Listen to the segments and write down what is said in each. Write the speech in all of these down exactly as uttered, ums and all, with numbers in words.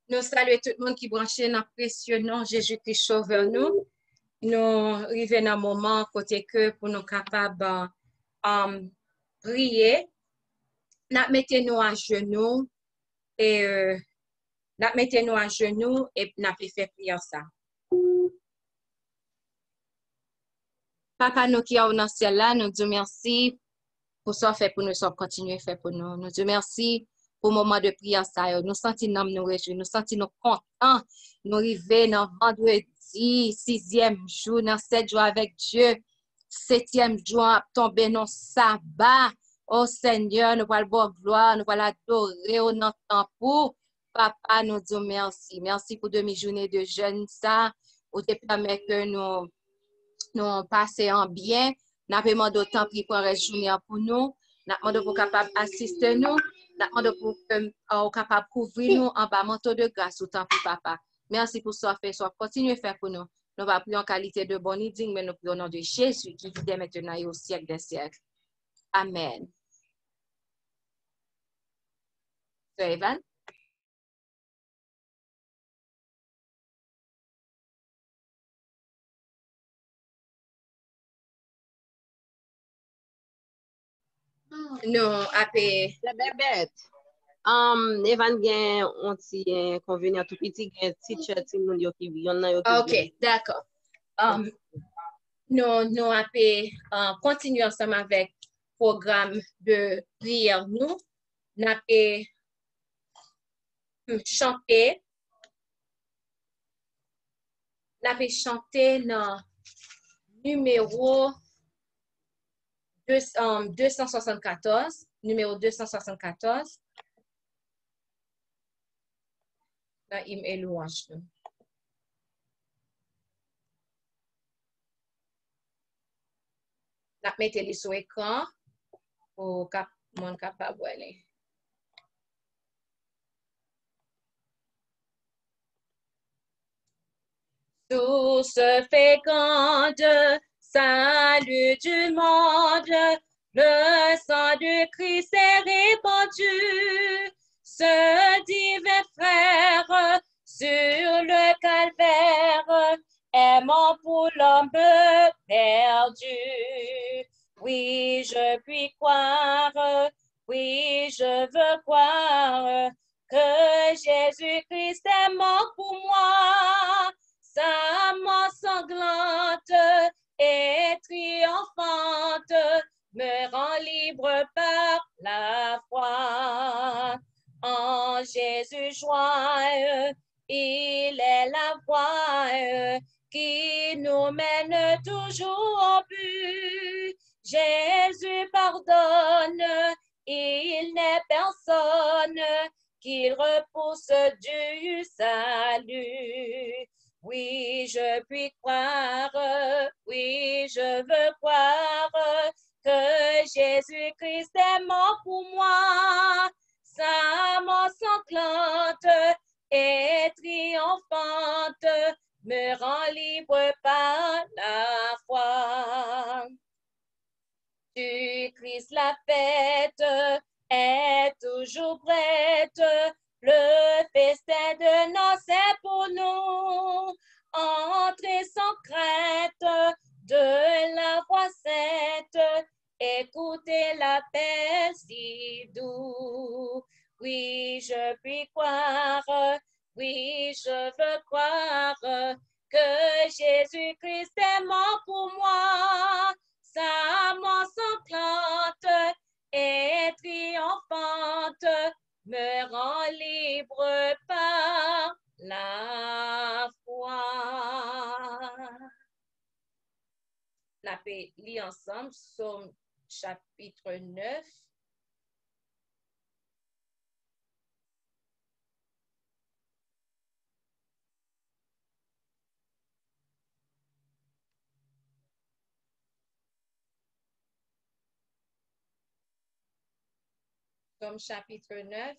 Nous saluons tout le monde qui branché dans le précieux nom Jésus-Christ Sauveur nous. Nous arrivons dans un moment côté que pour nous capables um, prier. Nous mettons nous à genoux et euh, nous mettons nous à genoux et nous fait prier ça. Papa nous qui est dans le ciel là, nous disons merci pour ça fait pour nous, ça continuer faire pour nous. Nous disons merci pour le moment de prière ça. Nous sentons nous nous réjouir, nous sentons nous contents. Nous arrivons dans vendredi, sixième jour, dans sept jours avec Dieu. Septième jour, tomber dans sabbat. Oh Seigneur, nous allons voir gloire, nous allons adorer au nom pour. Papa, nous disons merci. Merci pour demi-journée de jeûne ça. Où te permet que nous nous passer en bien. Nous avons demandé autant pour qu'on reste journée pour nous. Nous avons demandé pour capable assister nous. Nous avons demandé pour euh, capable couvrir nous en bas manteau de grâce autant pour papa. Merci pour ça fait, soit continuer à faire pour nous. Nous va prier en qualité de bonne et digne, mais nous prions au nom de Jésus qui vit maintenant et au siècle des siècles. Amen. Sir Evan? Non, après. C'est bébête. Um, Evan gen on ti convenir tout petit gen teacher ti moun yo ki yon nan yo ki OK, d'accord. Um, nous nous après uh, continuer ensemble avec le programme de prière nous. Nous avons chanté. Nous avons chanté dans numéro deux, um, deux cent soixante-quatorze. Numéro deux cent soixante-quatorze. Dans hymne et louange. Nous mettons les sur l'écran pour que le monde capable de voir. Source féconde, salut du monde, le sang du Christ est répandu, ce divin frère sur le calvaire, aimant pour l'homme perdu. Oui, je puis croire, oui, je veux croire que Jésus-Christ est mort pour moi. Sa mort sanglante et triomphante me rend libre par la foi. En Jésus joie, il est la voie qui nous mène toujours au but. Jésus pardonne, il n'est personne qu'il repousse du salut. Oui, je puis croire, oui, je veux croire que Jésus-Christ est mort pour moi. Sa mort sanglante et triomphante me rend libre par la foi. Du Christ la fête est toujours prête, le festin de noces est pour nous. Entrez sans crainte de la voix sainte, écoutez l'appel si doux. Oui, je puis croire, oui, je veux croire que Jésus-Christ est mort pour moi. Sa mort sanglante et triomphante me rend libre par la foi. La paix lit ensemble, Psaume chapitre neuf. Psaume chapitre neuf.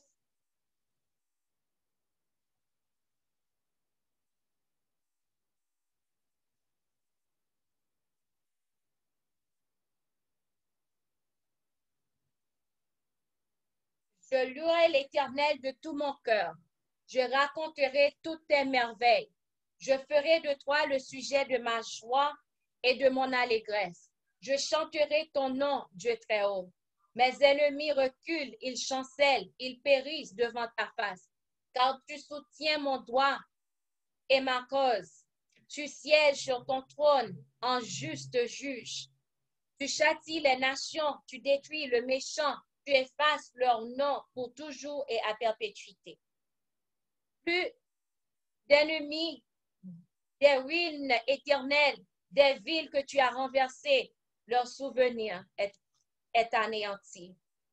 Je louerai l'Éternel de tout mon cœur. Je raconterai toutes tes merveilles. Je ferai de toi le sujet de ma joie et de mon allégresse. Je chanterai ton nom, Dieu très haut. Mes ennemis reculent, ils chancellent, ils périssent devant ta face, car tu soutiens mon doigt et ma cause. Tu sièges sur ton trône en juste juge. Tu châties les nations, tu détruis le méchant, tu effaces leur nom pour toujours et à perpétuité. Plus d'ennemis, des ruines éternelles, des villes que tu as renversées, leur souvenir est, est anéanti.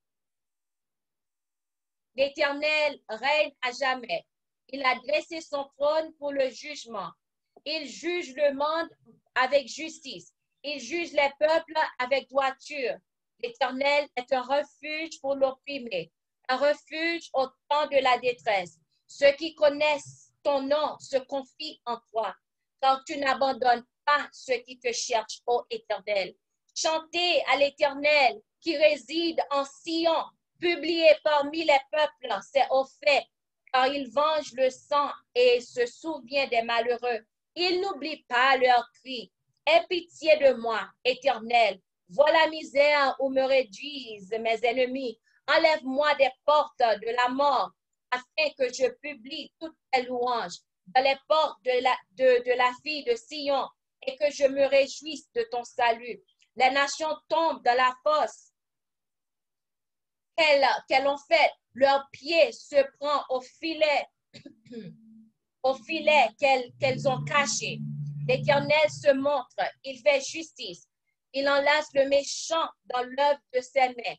L'Éternel règne à jamais. Il a dressé son trône pour le jugement. Il juge le monde avec justice. Il juge les peuples avec droiture. L'Éternel est un refuge pour l'opprimé, un refuge au temps de la détresse. Ceux qui connaissent ton nom se confient en toi, car tu n'abandonnes pas ceux qui te cherchent, ô Éternel. Chantez à l'Éternel qui réside en Sion. Publié parmi les peuples, c'est au fait, car il venge le sang et se souvient des malheureux. Il n'oublie pas leurs cris. Aie pitié de moi, Éternel. Vois la misère où me réduisent mes ennemis. Enlève-moi des portes de la mort, afin que je publie toutes tes louanges dans les portes de la, de, de la fille de Sion, et que je me réjouisse de ton salut. Les nations tombent dans la fosse qu'elles qu'elles ont fait, leur pied se prend au filet, au filet qu'elles qu'elles ont caché. L'Éternel se montre, il fait justice, il enlace le méchant dans l'œuvre de ses mains.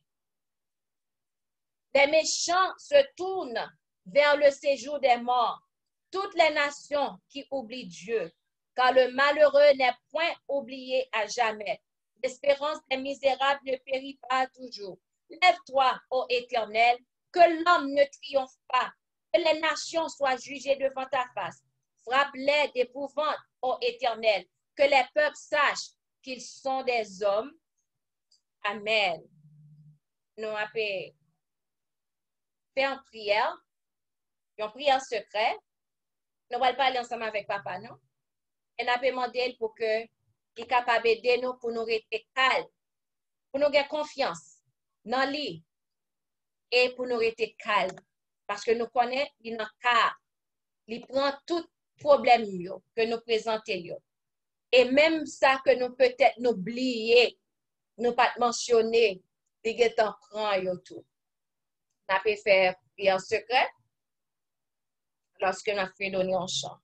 Les méchants se tournent vers le séjour des morts, toutes les nations qui oublient Dieu, car le malheureux n'est point oublié à jamais. L'espérance des misérables ne périt pas toujours. Lève-toi, ô Éternel, que l'homme ne triomphe pas, que les nations soient jugées devant ta face. Frappe-les d'épouvante, ô Éternel, que les peuples sachent qu'ils sont des hommes. Amen. Nous avons fait en prière, une prière secrète. Nous allons parler ensemble avec papa, non? Et nous avons demandé pour que il est capable d'aider nous pour nous rester calmes, pour nous avoir confiance dans lui et pour nous rester calmes. Parce que nous connaissons, il n'a qu'à, il prend tout problème que nous présentons. Et même ça que nous peut-être nous oublier, nous pas mentionner, il est en prend et tout. On peut faire prière secrète lorsque nous fait donner un chant.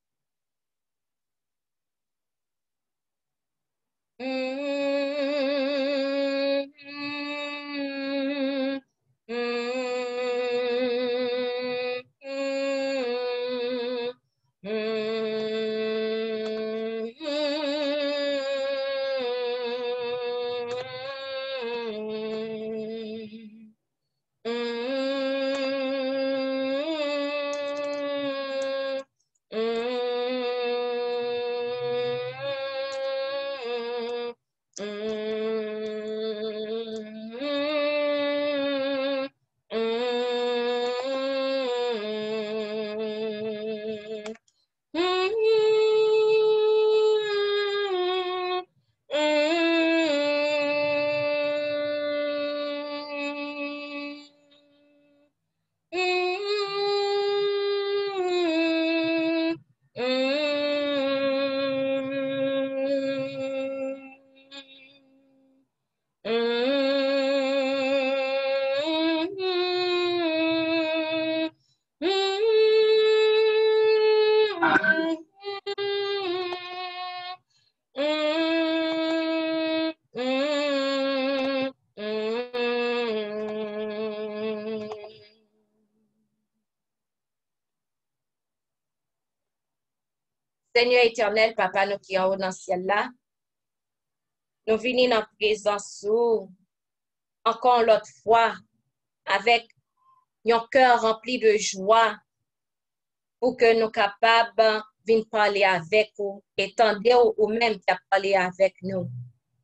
Seigneur éternel, papa, nous qui sommes dans le ciel là, nous venons dans la présence encore l'autre fois avec un cœur rempli de joie pour que nous soyons capables de venir parler avec vous et tendre ou même qui a parlé avec nous.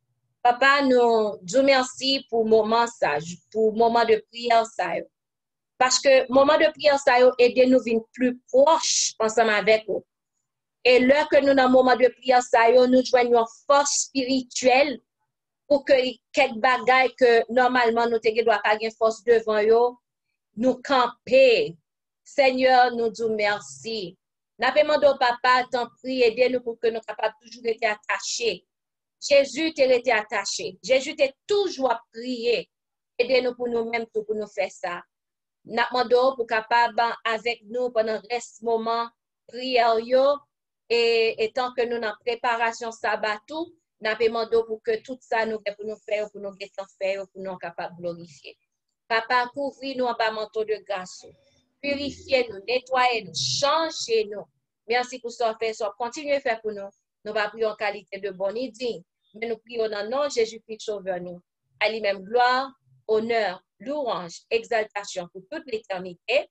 Papa, nous disons merci pour le moment sage, pour le moment de prière sage. Parce que moment de prière, ça a aidé nous à venir plus proches ensemble avec vous. Et là que nous, dans le moment de prière, ça a nous joignons force spirituelle pour que quelques bagailles que normalement nous ne doit pas avoir force devant eux, nous camper. Seigneur, nous disons merci. Nous demandé au papa, t'en prie, aidez-nous pour que nous capables toujours être attachés. Jésus t'a été attaché. Jésus t'a toujours prié. Aidez-nous pour nous-mêmes, pour nous faire ça. Nous demandons pour capable avec nous pendant le reste moment prière et, et tant que nous dans préparation sabbat tout, nous demandons pour que tout ça nous pour nous faire, pour nous faire, pour nous capables de glorifier. Papa, couvrir-nous en bas manteau de grâce. Purifiez-nous, nettoyez-nous, changez-nous. Merci pour ce que vous faites, continuez à faire pour nous. Nous va prier en qualité de bon et digne. Mais nous prions dans le nom de Jésus-Christ, sauveur nous. À lui-même gloire, honneur, louange, exaltation pour toute l'éternité.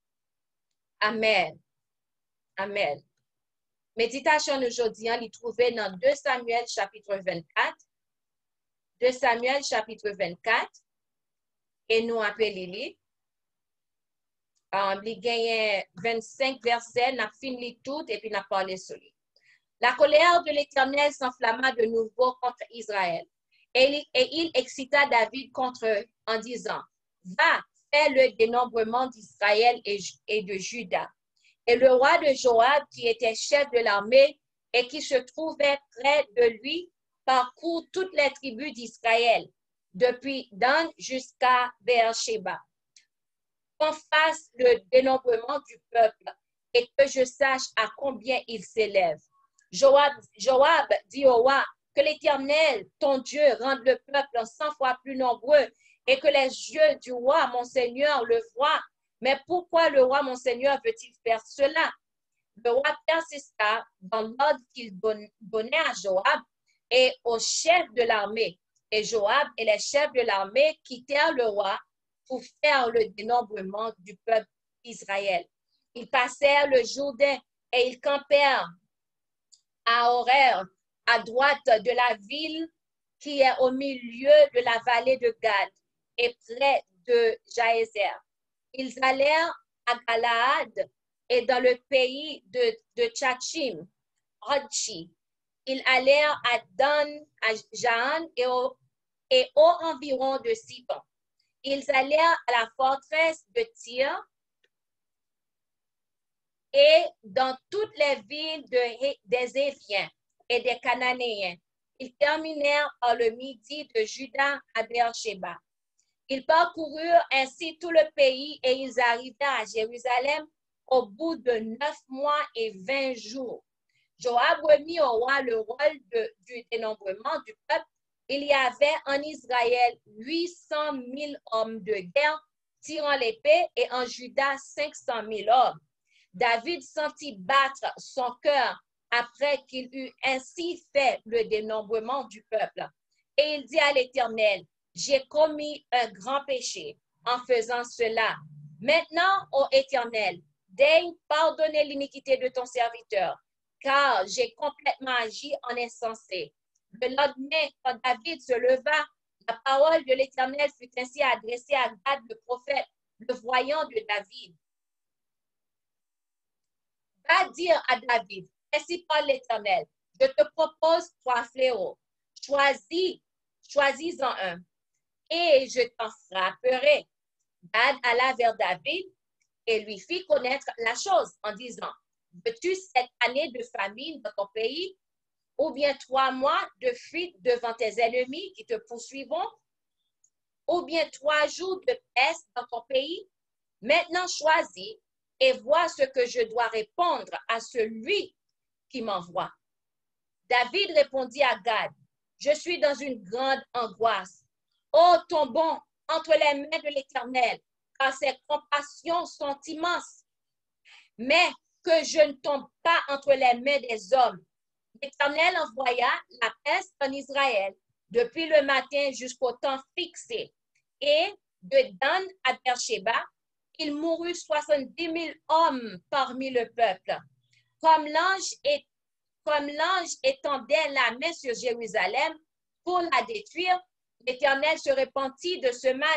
Amen. Amen. Méditation d'aujourd'hui, on l'y trouvait dans deux Samuel chapitre vingt-quatre. deux Samuel chapitre vingt-quatre. Et nous appelons Um, il gagne vingt-cinq versets, n'a fini tout et puis n'a parlé sur lui. La colère de l'Éternel s'enflamma de nouveau contre Israël. Et il, et il excita David contre eux en disant, va, fais le dénombrement d'Israël et, et de Juda. Et le roi de Joab, qui était chef de l'armée et qui se trouvait près de lui, parcourt toutes les tribus d'Israël, depuis Dan jusqu'à Beersheba. Qu'on fasse le dénombrement du peuple et que je sache à combien il s'élève. Joab, Joab dit au roi que l'Éternel, ton Dieu, rende le peuple cent fois plus nombreux et que les yeux du roi, mon Seigneur, le voient. Mais pourquoi le roi, mon Seigneur, veut-il faire cela? Le roi persista dans l'ordre qu'il donnait à Joab et aux chefs de l'armée. Et Joab et les chefs de l'armée quittèrent le roi pour faire le dénombrement du peuple d'Israël. Ils passèrent le Jourdain et ils campèrent à Horeir, à droite de la ville qui est au milieu de la vallée de Gad et près de Jaézer. Ils allèrent à Galaad et dans le pays de, de Tchachim, Rodchi. Ils allèrent à Dan, à Jaan et au, et au environ de Sidon. Ils allèrent à la forteresse de Tyr et dans toutes les villes de, des Éviens et des Cananéens. Ils terminèrent par le midi de Juda à Beersheba. Ils parcoururent ainsi tout le pays et ils arrivèrent à Jérusalem au bout de neuf mois et vingt jours. Joab remit au roi le rôle de, du dénombrement du peuple. Il y avait en Israël huit cent mille hommes de guerre tirant l'épée et en Juda cinq cent mille hommes. David sentit battre son cœur après qu'il eut ainsi fait le dénombrement du peuple. Et il dit à l'Éternel, j'ai commis un grand péché en faisant cela. Maintenant, ô Éternel, daigne pardonner l'iniquité de ton serviteur, car j'ai complètement agi en insensé. Le lendemain, quand David se leva, la parole de l'Éternel fut ainsi adressée à Gad, le prophète, le voyant de David. Va dire à David, ainsi parle l'Éternel, je te propose trois fléaux. Choisis, choisis-en un, et je t'en frapperai. Gad alla vers David et lui fit connaître la chose en disant, veux-tu cette année de famine dans ton pays, ou bien trois mois de fuite devant tes ennemis qui te poursuivront, ou bien trois jours de peste dans ton pays? Maintenant choisis et vois ce que je dois répondre à celui qui m'envoie. David répondit à Gad, je suis dans une grande angoisse. Ô tombons entre les mains de l'Éternel, car ses compassions sont immenses. Mais que je ne tombe pas entre les mains des hommes. L'Éternel envoya la peste en Israël depuis le matin jusqu'au temps fixé. Et de Dan à Beersheba, il mourut soixante-dix mille hommes parmi le peuple. Comme l'ange est, comme l'ange étendait la main sur Jérusalem pour la détruire, l'Éternel se repentit de ce mal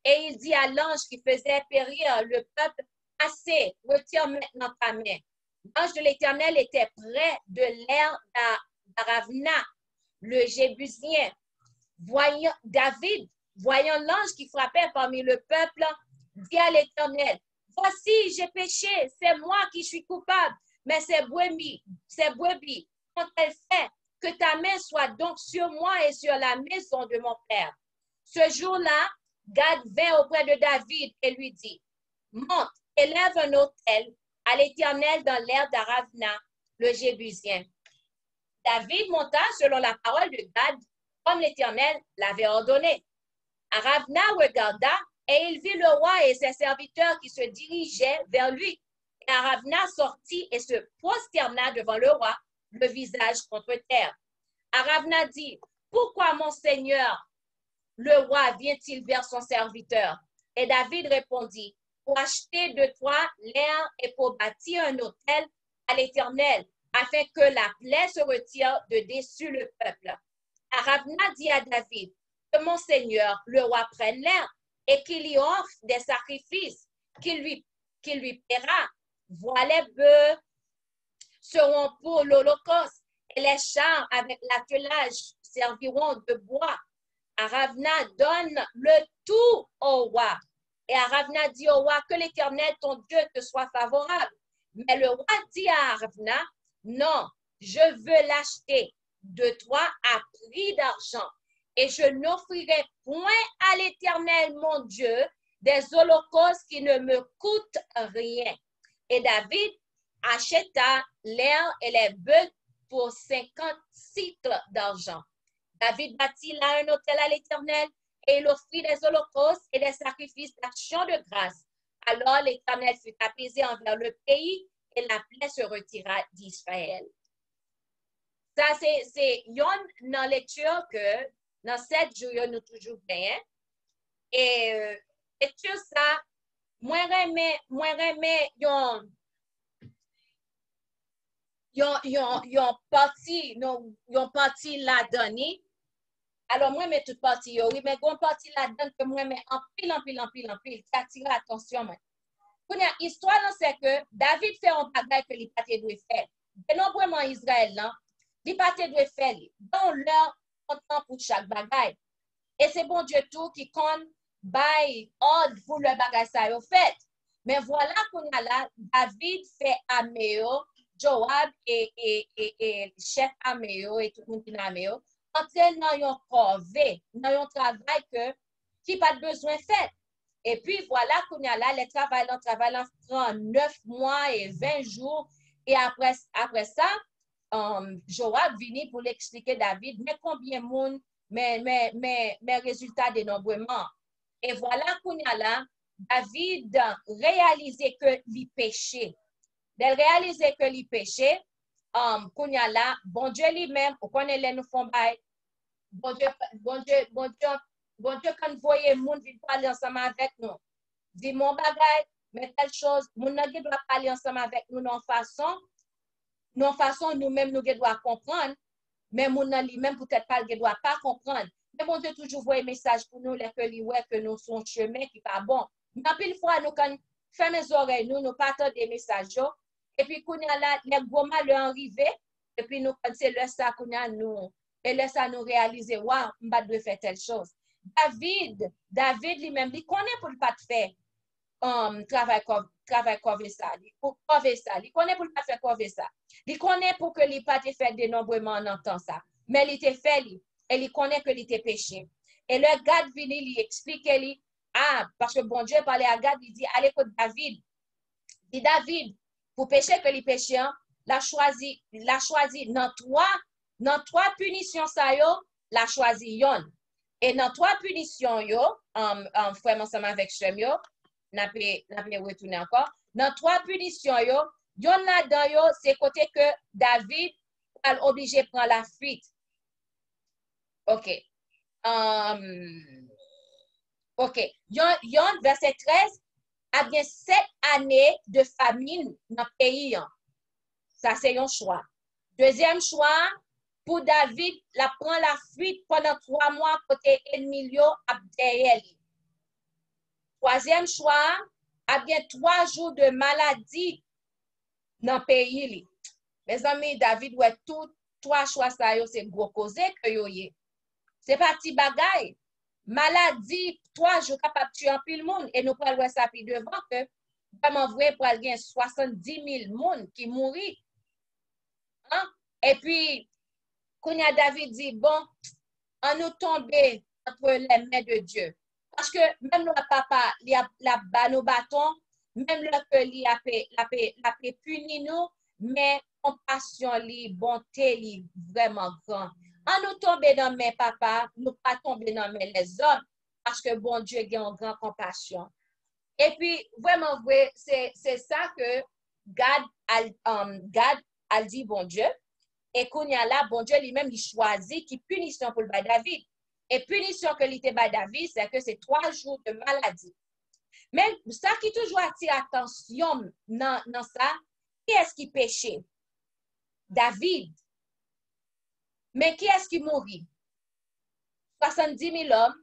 Et il dit à l'ange qui faisait périr le peuple, assez, retire maintenant ta main. L'ange de l'Éternel était près de l'air d'Aravna, le Jébusien. Voyant David, voyant l'ange qui frappait parmi le peuple, dit à l'Éternel, voici, j'ai péché, c'est moi qui suis coupable, mais c'est brebis, c'est brebis, quand elle fait, que ta main soit donc sur moi et sur la maison de mon père. Ce jour-là, Gad vint auprès de David et lui dit, monte, élève un autel à l'Éternel dans l'air d'Aravna, le Jébusien. David monta selon la parole de Gad, comme l'Éternel l'avait ordonné. Aravna regarda et il vit le roi et ses serviteurs qui se dirigeaient vers lui. Et Aravna sortit et se prosterna devant le roi, le visage contre terre. Aravna dit, pourquoi mon Seigneur, le roi, vient-il vers son serviteur? Et David répondit, pour acheter de toi l'air et pour bâtir un autel à l'Éternel, afin que la plaie se retire de dessus le peuple. Aravna dit à David, que mon Seigneur, le roi, prenne l'air et qu'il y offre des sacrifices qu'il lui, qu'il lui paiera. Voilà, les bœufs seront pour l'Holocauste et les chars avec l'attelage serviront de bois. Aravna donne le tout au roi. Et Aravna dit au roi, que l'Éternel, ton Dieu, te soit favorable. Mais le roi dit à Aravna, non, je veux l'acheter de toi à prix d'argent. Et je n'offrirai point à l'Éternel, mon Dieu, des holocaustes qui ne me coûtent rien. Et David acheta l'air et les bœufs pour cinquante cycles d'argent. David bâtit là un autel à l'Éternel et il offrit des holocaustes et des sacrifices d'action de grâce. Alors l'Éternel fut apaisé envers le pays et la plaie se retira d'Israël. Ça, c'est une dans lecture que dans sept jours, nous toujours bien. Et euh, lecture ça, moi remets, moi remets, yon, yon, yon, yon parti, yon, yon parti là-dedans. Alors, moi, mais toute partie, oui, mais une partie là-dedans que moi, mais en pile, en pile, en pile, en pile, qui attire l'attention, moi. L'histoire, c'est que David fait un bagage que les pâtés doivent faire. Et non vraiment Israël, non, les pâtés doivent faire, dans leur temps pour chaque bagage. Et c'est bon Dieu tout qui compte, by ordre pour le bagage ça est fait. Mais voilà qu'on a là, David fait Améo, Joab et, et, et, et chef Améo et tout le monde qui est Améo, entrer dans un corvée, dans un travail que, qui n'a pas besoin de faire. Et puis voilà qu'on a là, les travailleurs travaillent trente-neuf mois et vingt jours. Et après, après ça, um, Joab vient pour l'expliquer David, mais combien de monde, mais, mais, mais, mais résultats de dénombrement. Et voilà qu'on a là, David réalisait que il péchait. De réaliser que il péchait, um, qu'on a là, bon Dieu lui-même, on connaît les nous font bail. Bon Dieu, bon Dieu, bon Dieu, bon Dieu, quand vous voyez le monde, il parle ensemble avec nous. Dis mon bagage, mais telle chose, mon n'a doit parler ensemble avec nous non façon, non façon nous-mêmes nous doit comprendre, mais mon n'a lui-même peut-être pas doit pas comprendre. Mais bon Dieu toujours voit un message pour nous, les que lui ouais que nous sommes chemin qui pas bon. Mais pile fois nous quand ferme les oreilles, nous nous pas des messages et puis qu'on a là les gros mal arrivé et puis nous quand c'est le ça qu'on a nous et là ça nous réaliser waouh, on va devoir faire telle chose. David, David lui-même, il connaît pour ne pas faire um, travail comme travail comme ça, pour couvrir ça, il connaît pour ne pas faire couvrir ça. Il connaît pour que il pas te faire dénombrement en temps ça. Mais il te fait lui et il connaît que il te péché. Et le gars vient lui expliquer lui ah parce que bon Dieu parlait à Gad, il dit allez écoute David. Dit David pour pécher que il péché, l'a choisi, l'a choisi dans trois dans trois punitions ça yo, l'a choisi yon. Et dans trois punitions, yo, um, um, frère ensemble avec Shem, yo, n'a pas retourné encore. Dans trois punitions, yo, yon là-dedans, yo, c'est côté que David a obligé de prendre la fuite. OK. Um, OK. Yon, yon, verset treize, a bien sept années de famine dans le pays. Ça, c'est un choix. Deuxième choix, pour David, la prend la fuite pendant trois mois côté ennemi yo a derrière lui. Troisième choix, a bien trois jours de maladie dans le pays. Mes amis, David, ouais, tout trois choix, ça c'est gros causé que yo yé. C'est pas petit bagay. Maladie, trois jours capable de tuer un pile monde. Et nous prenons ça puis devant que, vraiment vrai, pour avoir soixante-dix mille monde qui mourit. Hein? Et puis, quand y a David dit, bon, on nous tomber entre les mains de Dieu. Parce que même le papa, il a la bas nos bâtons, même le que il a fait, la fait, la fait punir nous, mais compassion li, bonté li, vraiment grand. On nous tomber dans mes papa, nous pas tomber dans mes les hommes, parce que bon Dieu a une grande compassion. Et puis, vraiment vrai, c'est ça que God a, um, God a dit bon Dieu. Et qu'on y a là, bon Dieu lui-même, il choisit qui punition pour le bas David. Et punition que l'était bas David, c'est que c'est trois jours de maladie. Mais ça qui toujours attire attention dans, dans ça, qui est-ce qui péchait? David. Mais qui est-ce qui mourit? soixante-dix mille hommes,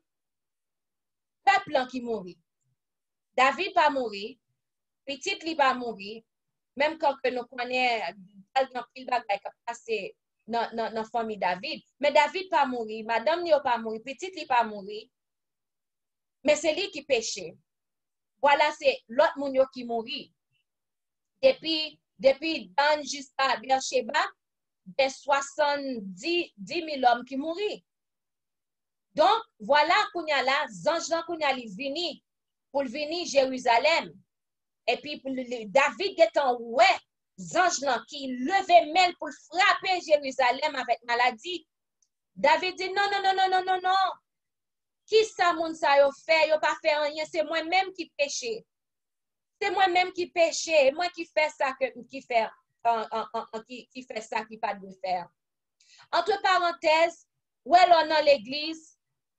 peuple qui mourit. David pas mourir, petit li pas mourir, même quand nous connaissons dans pile bagay qui passé dans dans dans famille David, mais David pas mourir, madame ni pas mourir, petit li pas mourir. Mais c'est lui qui péchait. Voilà, c'est l'autre moun yo qui mourit. Depuis depuis Dan jusqu'à Beersheba, des soixante-dix mille hommes qui mourir. Donc, voilà qu'on y a là, zange là qu'on y a li vini pour venir Jérusalem. Et puis pour le, David est en ouais, zange là qui levait mêle pour frapper Jérusalem avec maladie. David dit non non non non non non non. Qui ça moun ça yo fait, yo pas fait rien, c'est moi-même qui péché. C'est moi-même qui péché, moi qui fait ça que qui fait uh, uh, uh, uh, qui, qui fait ça qui pas de faire. Entre parenthèses, où est l'on dans l'église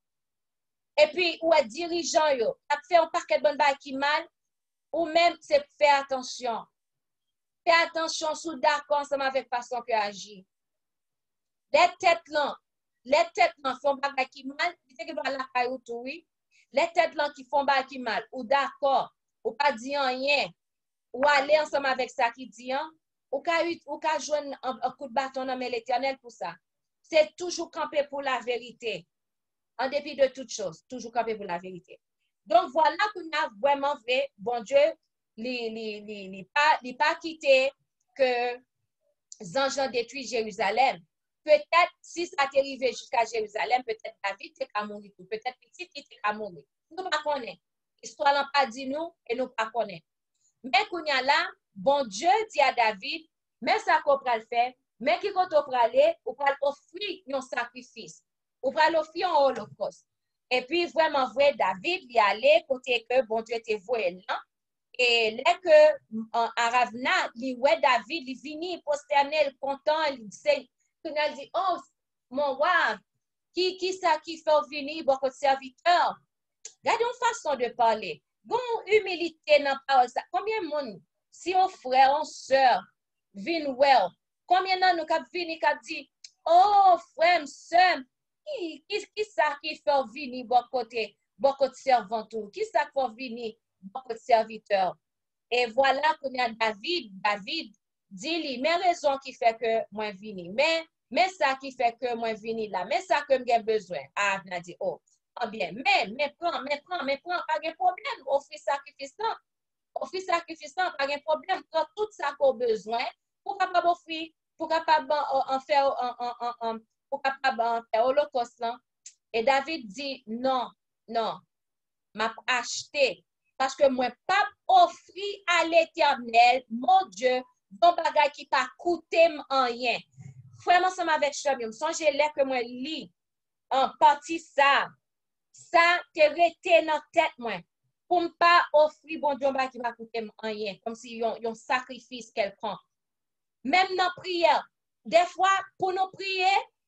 et puis où est dirigeant yo, a fait un paquet de bonne bail qui mal ou même c'est faire attention. Fais attention sous d'accord ensemble avec façon que agit. Les têtes là, les têtes là font bail qui mal, c'est que dans la caillou tout oui. Les têtes là qui font bail qui mal ou d'accord ou pas dire rien ou aller ensemble avec ça qui dit hein, ou ka ou ka joindre un, un coup de bâton dans l'Éternel pour ça. C'est toujours camper pour la vérité. En dépit de toutes choses, toujours camper pour la vérité. Donc voilà qu'on a vraiment fait, bon Dieu, li li li li pas li pas quitté que Zanjan détruit Jérusalem. Peut-être si ça t'est arrivé jusqu'à Jérusalem, peut-être David t'est qu'à mourir, peut-être petit t'est qu'à mourir. Nous pas connaît. Histoire n'a pas dit nous et nous pas connaît. Mais qu'on y a là, bon Dieu dit à David, mais ça qu'on va le faire, mais qui qu'on va aller, on va offrir un sacrifice, on va offrir un holocauste. Et puis vraiment vrai, David y allait côté que bon Dieu t'est voué là. Et là que à Ravna, il ouais David, il vini prosterné, content, il dit, il dit oh mon roi, qui qui ça qui fait venir beaucoup de serviteurs. Regardez une façon de parler. Bon humilité dans parole ça. Combien de monde si on frère, on sœur vin well, combien de nous cap vini cap dit oh frère, sœur, qui qui qui ça qui fait venir beaucoup côté beaucoup de servants tout. Qui ça fait venir beaucoup de serviteurs. Et voilà qu'on a David, David dit lui, mais raison qui fait que moi vini, mais mais ça qui fait que moi vini là, mais ça que j'ai besoin. Ah, on a dit oh, ah bien, mais mais prends, mais prends, mais prends, pas de problème, offre sacrifice là. Offre sacrifice là, pas de problème, prends tout ça qu'on besoin pour capable offrir, pour capable en faire en en en pour capable en faire holocauste là. Et David dit non, non. M'a acheté parce que moi pas offrir à l'Éternel mon Dieu bon bagage qui pas coûté rien. Frère ensemble avec Chamium, songez là que moi lis en partie ça. Ça te resté dans tête moi pour me pas offrir bon Dieu bagage qui pas coûter rien comme si yon, yon sacrifice qu'elle prend. Même dans prière, des fois pour nous prier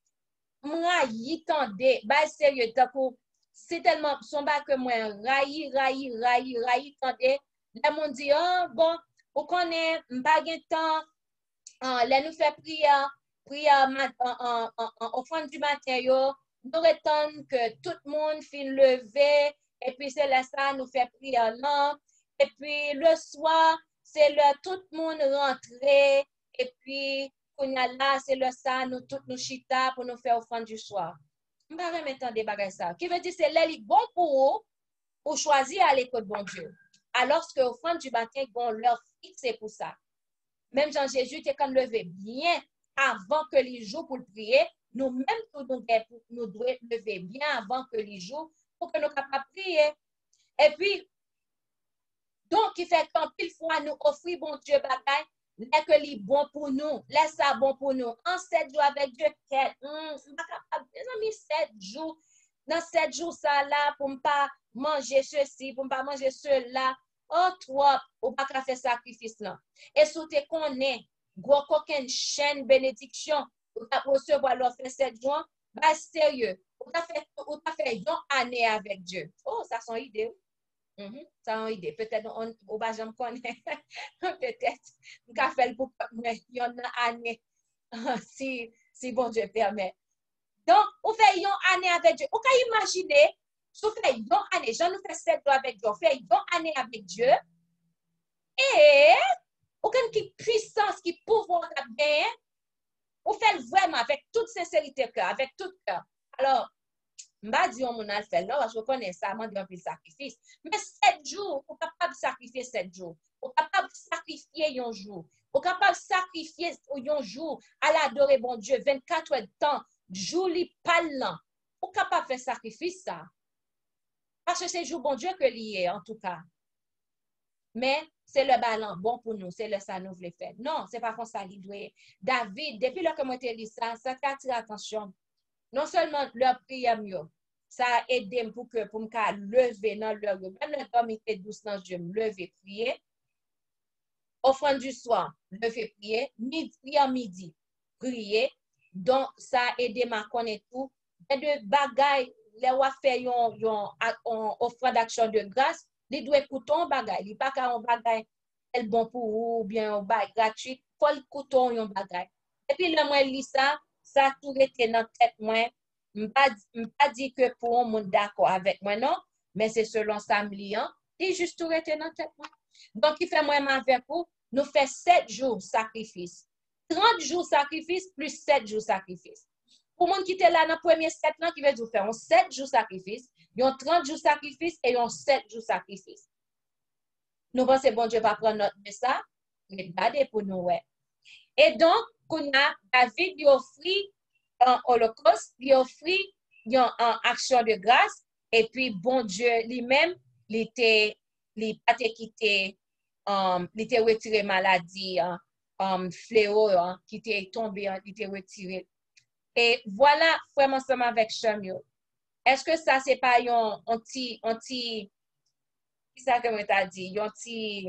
moi y tendez, bah sérieux tant pour c'est tellement son bas que moi raï raï raï raï tendez les monde dit oh, bon on connaît pas gain temps euh, là nous fait prière prière en en en offrande du matin yo nous attendre que tout le monde fin lever Et puis c'est là ça, nous fait prière là. Et puis le soir, c'est là tout le monde rentré. Et puis, qu'on a là, c'est le ça, nous tous nous chita pour nous faire offrande du soir. On va remettre des bagages ça. Qui veut dire c'est là bon pour vous, pour choisir à l'école bon Dieu. Alors que offrande du matin, bon leur fixé pour ça. Même Jean Jésus était quand levé bien avant que les jours pour le prier. Nous-mêmes, nous, nous devons lever bien avant que les jours pour que nous capables de prier. Et puis, donc, il fait qu'en pile fois, nous offrir bon Dieu bagaille, là que les bon pour nous, laisse ça bon pour nous. En sept jours avec Dieu, quel, hum, mes sept jours, dans sept jours, ça là, pour ne pas manger ceci, pour ne pas manger cela. Oh, toi, ou pas faire sacrifice là. Et si tu connais, gros coquin chaîne bénédiction, ou tu recevoir l'offre sept jours, bah sérieux, ou tu fait, ou tu fait une année avec Dieu. Oh, ça sont idée. Mm-hmm. Ça a une idée. Peut-être on on va jamais connaître. Peut-être on va faire pour il y en a année si si bon Dieu permet. Donc, on fait une année avec Dieu. On peut imaginer, si on fait une année, j'en nous fait sept jours avec Dieu, on fait une année avec Dieu. Et aucune qui puissance, qui pouvoir bien, on fait vraiment avec toute sincérité cœur, avec tout cœur. Alors, m'a dit on a fait là, je connais ça, m'a dit on peut sacrifice. Mais sept jours, on est capable de sacrifier sept jours. On est capable de sacrifier un jour. On est capable de sacrifier un jour à l'adorer bon Dieu, vingt-quatre heures de temps, jour li parlant. On est capable de faire sacrifice ça. Parce que c'est jour bon Dieu que lié en tout cas. Mais c'est le ballon bon pour nous, c'est le ça nous voulons faire. Non, c'est pas comme ça qu'il doit. David, depuis le que je dit ça, ça attire attention. Non seulement leur prière mieux, ça a aidé pour que pour me lever dans leur même le temps était douce dans Dieu, me lever prier. Offrande du soir, lever prier, midi prière midi, prier. Donc ça a aidé ma connaître tout. Et de bagaille, les wa fait yon yon offrande d'action de grâce, les doit écouter un bagaille, il pas qu'un bagaille elle bon pour ou bien un bagaille gratuit, faut écouter un bagaille. Et puis le moi lit ça, ça tout était dans tête moi. Je ne pas dire que pour un monde d'accord avec moi, non, mais c'est selon ça, il juste tout était dans tête. Donc, il fait moi avec vous, nous fait sept jours sacrifice. trente jours sacrifice plus sept jours sacrifice. Pour le monde qui était là dans le premier sept ans, qui veut dire faire sept jours sacrifice, ils ont trente jours sacrifice et ils ont sept jours sacrifice. Nous pensons, bon Dieu va prendre note de ça, mais regardez pour nous, ouais. Et donc, qu'on a David lui offrit un holocauste, lui offrit une action de grâce, et puis bon Dieu lui-même, il était, il pas quitté, um, il était retiré maladie, um, fléau, hein, qui était tombé, il était retiré. Et voilà, vraiment, ensemble avec Samuel. Est-ce que ça, c'est pas un petit, un petit, qui ça que je t'ai dit, un petit,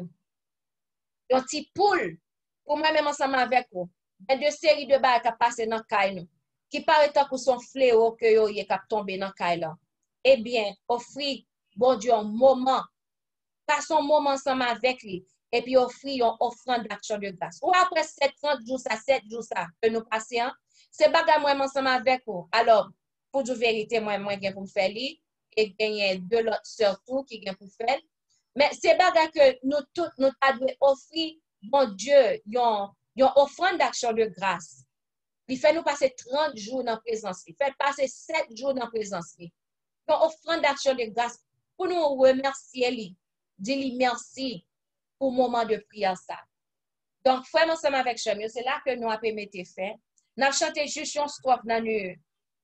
un petit poule, pour moi-même ensemble avec vous. Il y a deux séries de balles qui passent dans le caille, qui paraît que son fléau que yo est tombé dans le caille. Eh bien, offrir, bon Dieu, un moment, passe un moment ensemble avec lui, et puis offrir une offrande d'action de grâce. Ou après sept trente jours, ça, sept jours, ça, que nous passons, c'est bagarre moi ensemble avec vous. Alors, pour dire vérité, moi, moi, j'ai pour faire lui, et il y a deux autres surtout qui ont pour faire. Mais c'est bagarre que nous tous, nous devons offrir, bon Dieu, une offrande d'action de grâce. Il fait nous passer trente jours dans la présence. Il fait passer sept jours dans la présence. Une offrande d'action de grâce pour nous remercier lui. Dis-lui merci pour le moment de prière ça. Donc, frère, ensemble avec Samuel, c'est là que nous avons mis fait. Nous avons chanté juste une strophe dans le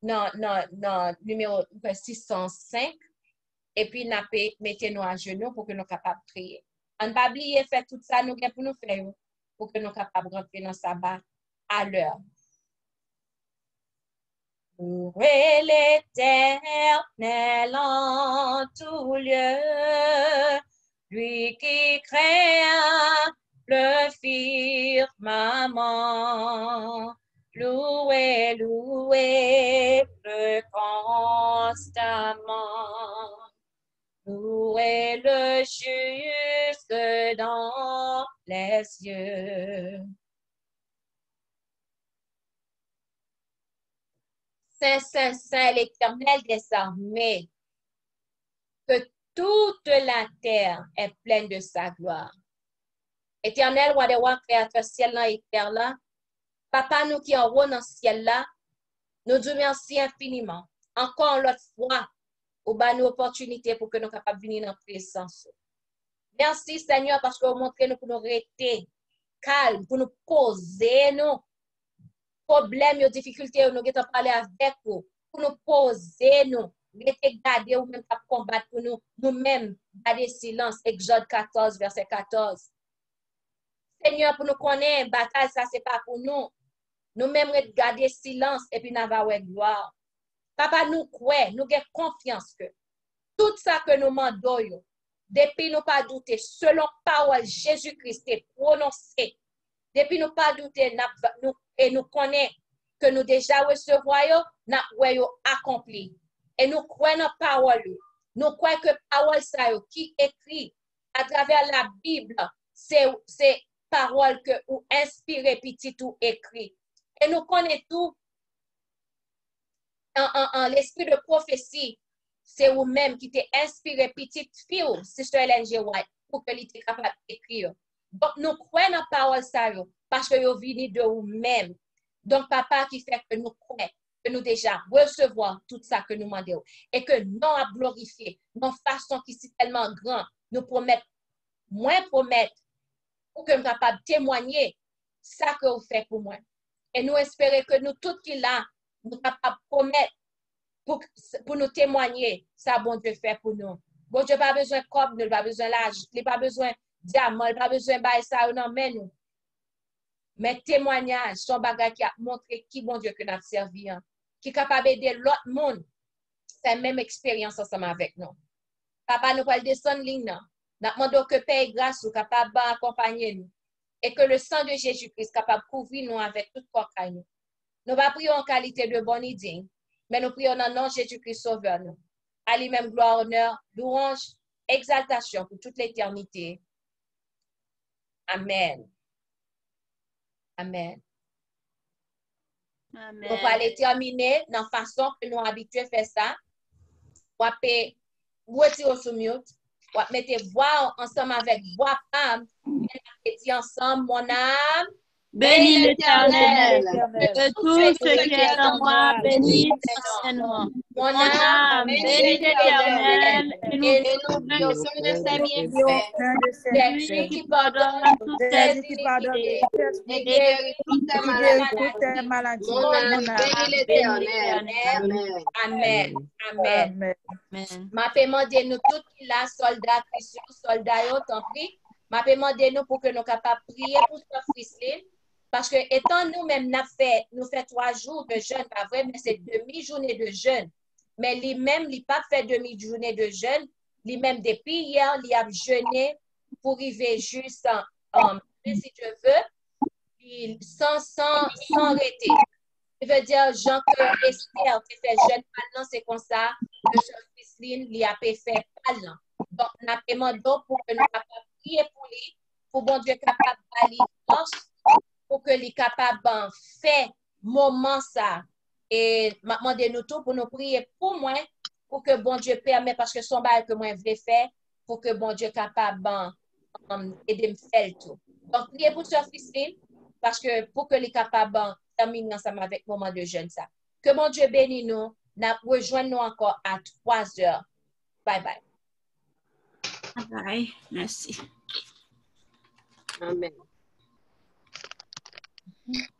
numéro six cent cinq. Et puis, nous avons mis nous à genoux pour que nous soyons capables de prier. On ne va pas oublier faire tout ça, nous pour nous faire, pour que nous soyons capables de rentrer dans le sabbat à l'heure. Louez l'Éternel en tout lieu, lui qui créa le firmament. Louez, louez-le constamment. Louez le juste dans les cieux. Saint, Saint, Saint, l'Éternel des armées, que toute la terre est pleine de sa gloire. Éternel, roi des rois, créateur ciel là et terre là, papa nous qui en haut dans le ciel là, nous disons merci infiniment. Encore l'autre fois, au bas nous opportunité pour que nous soyons capables de venir dans la présence. Merci Seigneur parce que vous montrez nous pour nous rester calmes, pour nous poser nos problèmes, nos difficultés, nous avons parlé avec vous, pour nous poser nous, rester garder ou même pas combattre pour nous, nous-mêmes garder silence. Exode quatorze, verset quatorze. Seigneur, pour nous connaître, bataille, ça c'est pas pour nous. Nous-mêmes garder silence et puis nous avons gloire. Papa, nous croyons, nous avons confiance que tout ça que nous demandons, depuis nous pas douter, selon parole Jésus-Christ est prononcé, depuis nous pas douter, nous, et nous connaissons que nous déjà recevons, nous avons accompli. Et nous croyons dans la parole. Nous croyons que la parole ça, qui écrit à travers la Bible, c'est parole que ou inspiré petit ou écrit. Et nous connaissons tout en, en, en l'esprit de prophétie. C'est vous-même qui t'est inspiré petite fille, Sister Ellen G. White, pour que l'était capable d'écrire. Donc, nous croyons dans la parole ça, parce que vous venez de vous-même. Donc, papa qui fait que nous croyons, que nous déjà recevons tout ça que nous demandons. Et que nous à glorifier, nos façons qui sont tellement grandes, nous promettons, moins promettre, pour que nous soyons capables de témoigner ça que vous faites pour moi. Et nous espérons que nous, tout qui là, nous sommes capables de promettre pour, pour nous témoigner ça, bon Dieu fait pour nous. Bon Dieu n'a pas besoin de corps, il n'a pas besoin d'âge, il n'a pas besoin de diamant, il n'a pas besoin de ça, non, mais nous. Mais témoignage, son bagage qui a montré qui, bon Dieu, que nous avons servi, hein, qui est capable d'aider l'autre monde, c'est la même expérience ensemble avec nous. Papa, nous allons descendre ligne. Nous demandons que Père grâce soit capable d'accompagner nous. Et que le sang de Jésus-Christ soit capable de couvrir nous avec tout corps. Nous ne pas prier en qualité de bonne idée, mais nous prions dans le nom de Jésus-Christ Sauveur. Nous. À lui-même gloire, honneur, louange, exaltation pour toute l'éternité. Amen. Amen. Amen. On va aller terminer dans la façon que nous habitués à faire ça. On va retirer sous mute. On va mettre voix ensemble avec voix femme. Et dire ensemble, mon âme. Bénis l'Éternel, l'Éternel. que tout ce qui est en moi bénisse anciennement. Mon Mon âme, bénis l'Éternel, et nous nous de ses bienfaits. C'est Lui lui qui qui pardonne toutes C'est tes lui qui pardonne iniquités toutes tes et iniquités, guérit toutes tes qui guérit toutes maladies. tes maladies. Mon Mon âme, âme, bénis l'Éternel. Amen. Amen. Amen. Amen. Ma demandé nous tout qui là, soldats, Christians, soldats, yo, tant pis. Ma demandé nous pour que nous capables de prier pour ce Frisline. Parce que étant nous-mêmes, nous fait, nous fait trois jours de jeûne, pas vrai, mais c'est demi-journée de jeûne. Mais lui-même, il n'a pas fait demi-journée de jeûne. Lui-même, depuis hier, il a jeûné pour arriver juste en, en si tu veux, il, sans, sans, sans arrêter. Il veut dire, Jean, que Esther qui fait jeûne maintenant, c'est comme ça que ce Frisline, il a fait parlant. Donc, nous avons demandé pour que nous capables de prier pour lui, pour bon Dieu capable d'aller force, pour que les capables de faire moment ça. Et maintenant, nous tout pour nous prier pour moi, pour que bon Dieu permette, parce que son bail que moi je vais faire, pour que bon Dieu capable d'aider me faire tout. Donc, priez pour ce Frisline, parce que pour que les capables de terminer ensemble avec le moment de jeûne ça. Que bon Dieu bénisse nous, nous rejoignons nous encore à trois heures. Bye bye. Bye bye. Merci. Amen. Mm-hmm.